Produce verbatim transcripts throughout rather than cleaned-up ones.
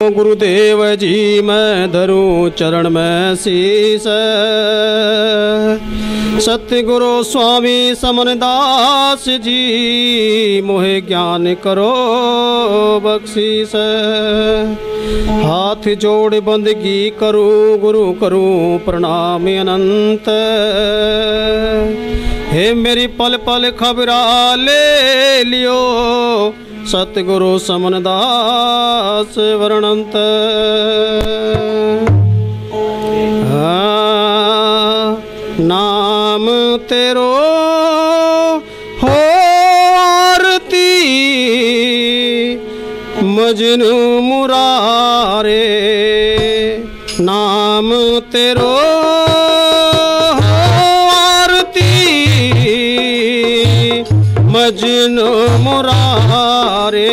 गुरुदेव जी मैं धरूं चरण में शीस, सतगुरु स्वामी समनदास जी मोहे ज्ञान करो बख्शीस। हाथ जोड़ बंदगी करूं गुरु करूं प्रणाम अनंत, हे मेरी पल पल खबरा ले लियो सतगुरु समनदास वर्णंत। नाम तेरो हो आरती मजनू मुरारे, नाम तेरो हो आरती मजनू मुरारे।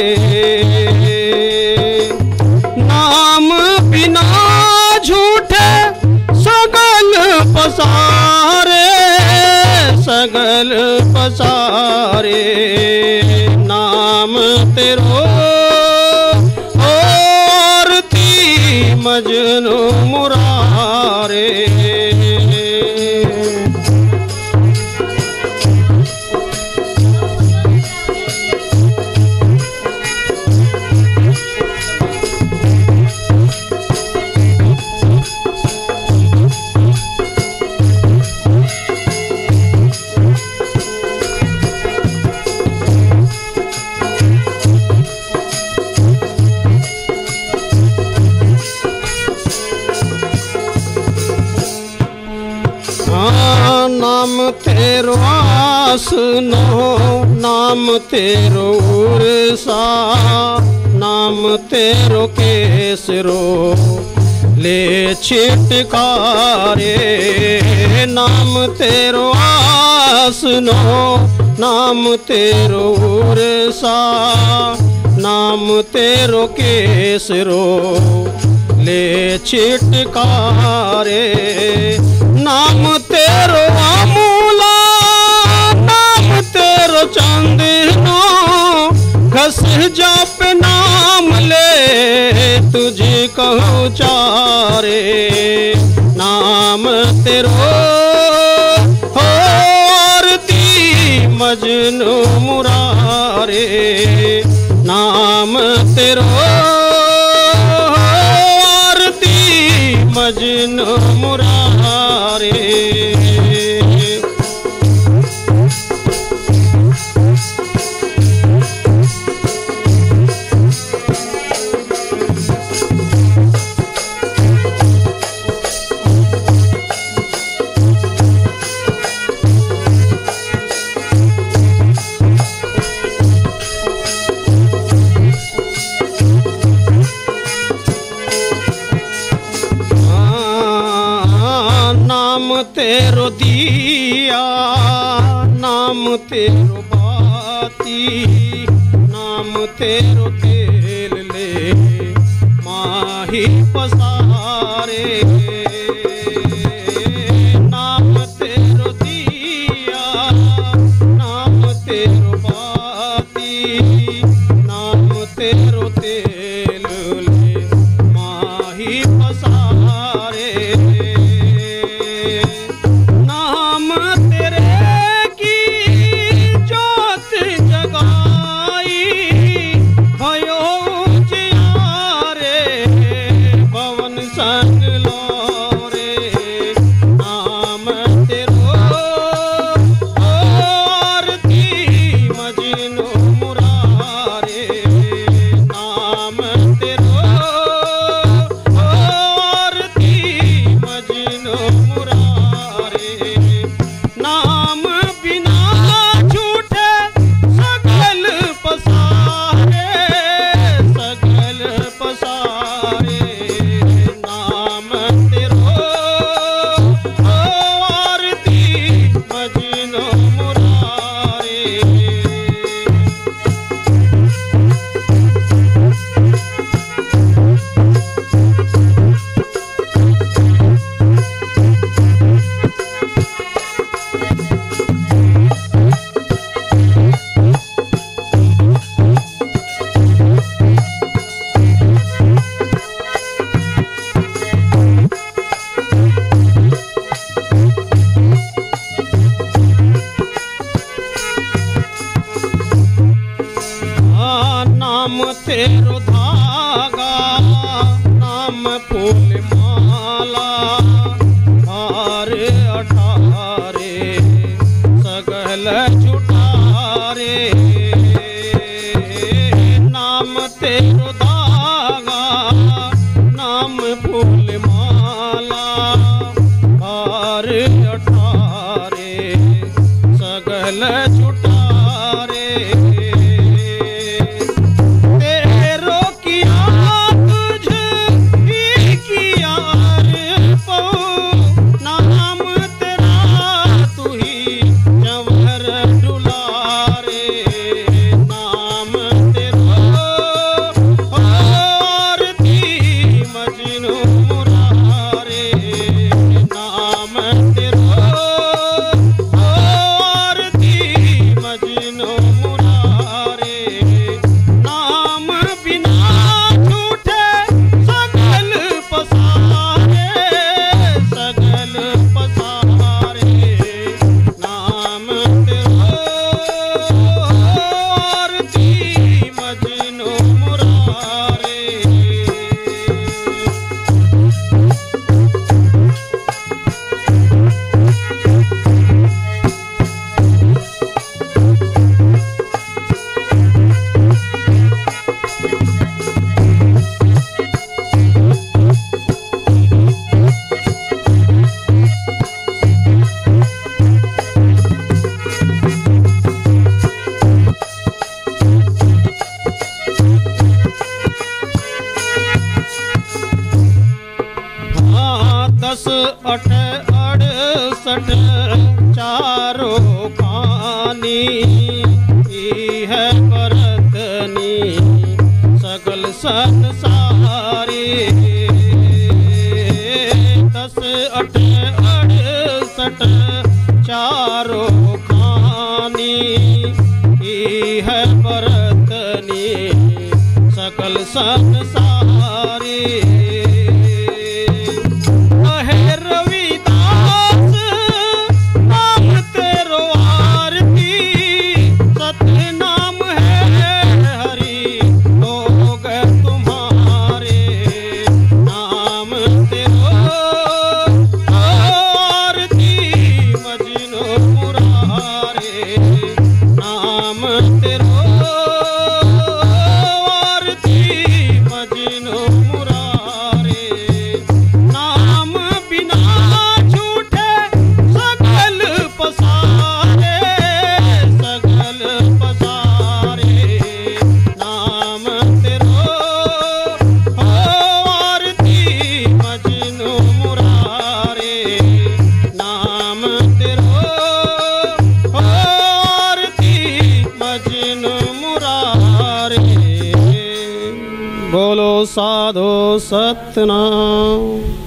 नाम बिना झूठे सगल पसारे, सगल पसारे। नाम तेरो आरती मजनू मुरारे। नाम तेरो आसनो नाम तेरो उर्सा, नाम तेरो केसरो ले छिटकारे। नाम तेरो आसनो नाम तेरो उर्सा, नाम तेरो केसरो ले छिटकारे। नाम तेरो आमूला नाम तेरो चंदनो, घस जाप नाम ले तुझे कहूँ चारे। नाम तेरो हो आरती मजनू मुरारे। नाम तेरो आरती मजनू मुरारे। नाम तेरो दिया नाम तेरो बाती, नाम तेरो तेल ले माही पसारे। नाम तेरो दिया नाम तेरो बाती, नाम तेरो तेल ले माही पसारे। नाम फूल माला हार अठारे सगल छुटारे नाम तेरो दागा नाम फूल माला हार अठारे सगल छुटारे तेरो किया तुझ ही किया रे पौ नाम तेरा तू ही जवर डुलारे नाम तेरा आरती मजनू मुरारे नाम तेरा आरती मजनू मुरारे नाम बिना झूठे सगल पसारे सगल पसारे नाम तेरा आरती मजनू मुरारे दस अठ अड़सठ चारों खानी है बरतनी सगल संसारी दस अठ अड़सठ चारों खानी है बरतनी सकल संसारी रविदास नाम तेरो आरती सत्य नाम है हरि लोग तुम्हारे नाम तेरो आरती मजनू मुरारे नाम तेरो आरती मजनू मुरारे नाम बिना झूठे सगल पसारे सगल पसारे नाम तेरो आरती मजनू मुरारे नाम तेरो आरती मजनू मुरारे बोलो साधो सतनाम।